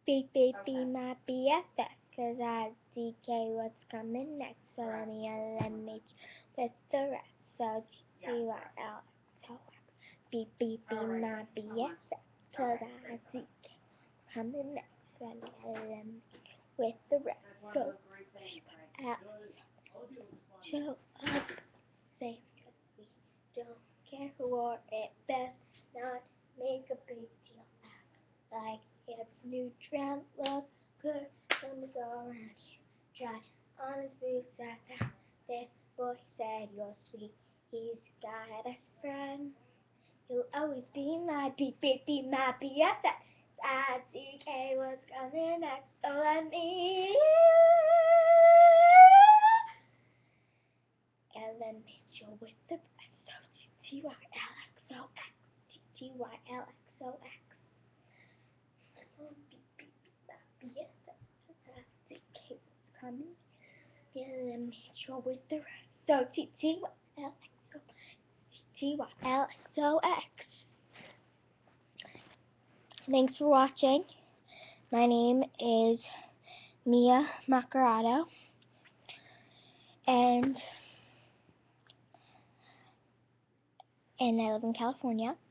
Be my BFF, cause I DK what's coming next. So let me with the rest. So TYL. So be my BFF, cause I DK what's coming next. So let me with the rest. So TYL. Show up. Say we don't care for it. Best not make a big deal out like it's neutral. Look good when we go around here. Try on his boots at the this boy said you're sweet. He's got a best friend. You'll always be my be my BFF. I DK what's coming next. So let me Elementary with the TYLXOX, TYLXOX. DK what's coming. Elementary with the rest. So TYLXOX. Thanks for watching. My name is Mia Macarato, and I live in California.